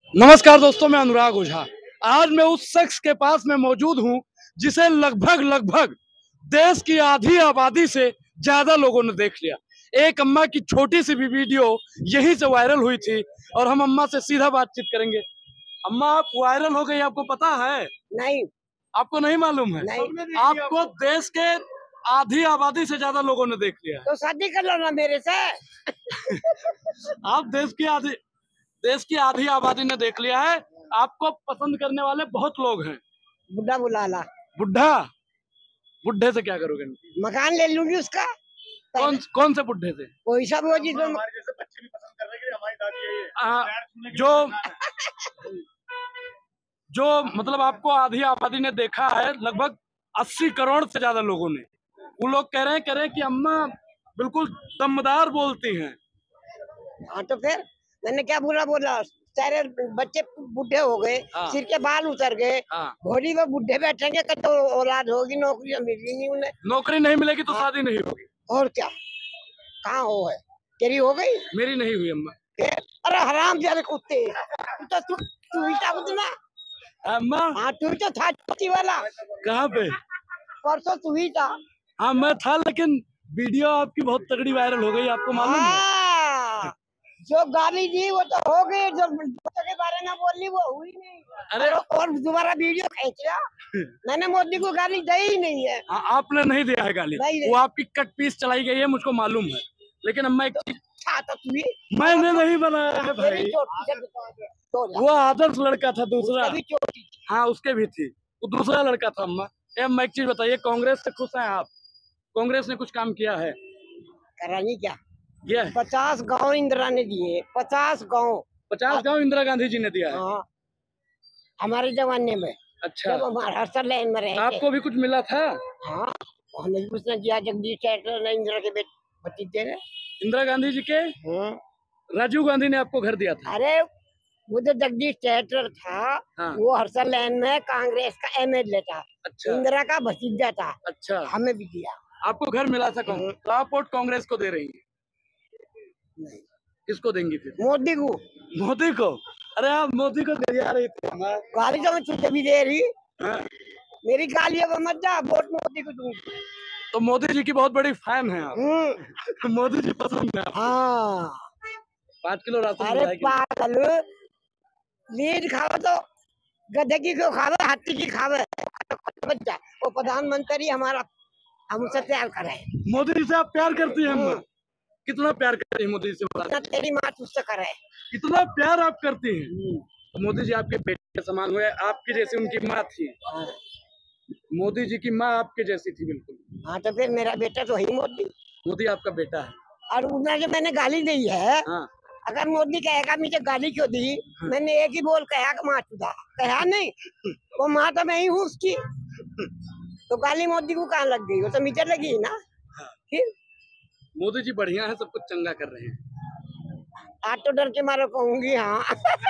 नमस्कार दोस्तों, मैं अनुराग ओझा। आज मैं उस शख्स के पास में मौजूद हूं जिसे लगभग देश की आधी आबादी से ज्यादा लोगों ने देख लिया। एक अम्मा की छोटी सी भी वीडियो यहीं से वायरल हुई थी और हम अम्मा से सीधा बातचीत करेंगे। अम्मा, आप वायरल हो गई, आपको पता है? नहीं, आपको नहीं मालूम है? नहीं। आपको देश के आधी आबादी से ज्यादा लोगों ने देख लिया है। तो शादी कर लो ना मेरे से। आप देश की आधी आबादी ने देख लिया है। आपको पसंद करने वाले बहुत लोग हैं। बुढ़ा बुला ला। बुढ़ा? बुढ़े से क्या करोगे? मकान ले लूंगी उसका। कौन से बुढ़े से? कोई सब हो जिसमें हमारे जैसे बच्चे भी पसंद कर रहे हैं कि हमारी दादी है ये। जो जो मतलब आपको आधी आबादी ने देखा है, लगभग 80 करोड़ से ज्यादा लोगों ने। वो लोग कह रहे हैं कि अम्मा बिल्कुल दमदार बोलती हैं। हाँ, तो फिर मैंने क्या बुरा बोला? सारे बच्चे बूढ़े हो गए, हाँ। सिर के बाल उतर गए, हाँ। घोड़ी में बूढ़े बैठेंगे तो औलाद होगी, नौकरी मिलेगी नहीं उन्हें। नौकरी नहीं मिलेगी तो शादी नहीं होगी। और क्या? कहाँ हो है? तेरी हो गई? मेरी नहीं हुई अम्मा। अरे हराम जाने कुत्ते, तू ही था कुछ ना। अम्मा? हाँ, तू ही तो था छोटी वाला। कहाँ पे? परसों तू ही था। हाँ, मैं था, लेकिन वीडियो आपकी बहुत तगड़ी वायरल हो गई, आपको मालूम है? हाँ, जो गाली दी वो तो हो गई, जो बच्चों के बारे में बोली वो हुई नहीं। अरे और दोबारा वीडियो खींच लिया। मैंने मोदी को गाली दी ही नहीं है। आपने नहीं दिया है गाली, वो आपकी कट पीस चलाई गई है, मुझको मालूम है। लेकिन अम्मा एक चीज, तो तू मैंने नहीं बनाया है भाई। वो आदर्श लड़का था दूसरा। हाँ, उसके भी थी, वो दूसरा लड़का था। अम्मा एक चीज बताइए, कांग्रेस से खुश हैं आप? कांग्रेस ने कुछ काम किया है? करानी क्या? किया है? 50 गाँव इंदिरा ने दिए। 50 गाँव इंदिरा गांधी जी ने दिया है। हाँ, हमारे जमाने में। अच्छा, जब हमारे हर लाइन में रहे आपको भी कुछ मिला था? हाँ, हमें भी कुछ न दिया। जगदीश शेट्टर ने इंदिरा के भतीजे ने। इंदिरा गांधी जी के राजीव गांधी ने आपको घर दिया था? अरे वो जो जगदीश शेट्टर था, हाँ। वो हर्षल लैन में कांग्रेस का एमएलए था। अच्छा। इंदिरा का भतीजा था। अच्छा, हमें भी दिया। आपको घर मिला था? तो आप वोट कांग्रेस को दे रही हैं? नहीं, किसको देंगी फिर? मोदी को। मोदी को? अरे आप मोदी को दे रही थी। गाली तो मैं तुझे भी दे रही। हाँ। मेरी गाली अब मत जा, वोट मोदी को दूंगी। तो मोदी जी की बहुत बड़ी फैन है आप? मोदी जी पसंद है आपको? हाँ। 5 किलो राशन अरे पागल, लीड खाओ तो गधे की क्यों खावे, हाथी की खावे। बच्चा वो प्रधानमंत्री हमारा हमसे प्यार करे। मोदी जी से आप प्यार करती हैं अम्मा? कितना प्यार करती हैं मोदी जी से? तेरी माँ तुझसे करे। इतना प्यार आप करती हैं? तो मोदी जी आपके बेटे के समान हुए, आपकी जैसी उनकी माँ थी। मोदी जी की माँ आपके जैसी थी बिल्कुल। हाँ, तो फिर मेरा बेटा तो ही मोदी। मोदी आपका बेटा है। और उन्हें जो मैंने गाली दी है, हाँ। अगर मोदी कहेगा मुझे गाली क्यों दी, मैंने एक ही बोल कहा कि माँ चुदा, कहा नहीं। वो माँ तो मैं ही हूँ उसकी। तो गाली मोदी को कहाँ लग गई? वो तो मीटर लगी ना। फिर मोदी जी बढ़िया है, सब कुछ चंगा कर रहे हैं। आज तो डर के मारे कहूंगी। हाँ।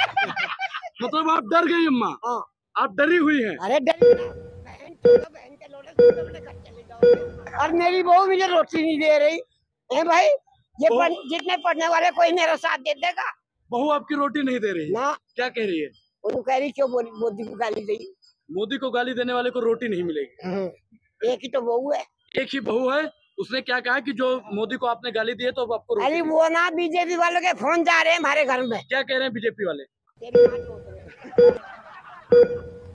मतलब आप डर गई अम्मा? हाँ। आप डरी हुई हैं? अरे बहन के लोड़े घर चले जाओगे। और मेरी बहू मुझे रोटी नहीं दे रही है भाई। ये जितने पढ़ने वाले कोई मेरा साथ दे देगा? बहू आपकी रोटी नहीं दे रही ना। क्या कह रही है? वो कह रही क्यों मोदी को गाली दी? मोदी को गाली देने वाले को रोटी नहीं मिलेगी। एक ही तो बहू है। एक ही बहू है। उसने क्या कहा कि जो मोदी को आपने गाली दी है तो आपको रोटी? अरे वो ना, बीजेपी वालों के फोन जा रहे हैं हमारे घर में। क्या कह रहे हैं बीजेपी वाले? तेरी माँ चोद रहे हैं।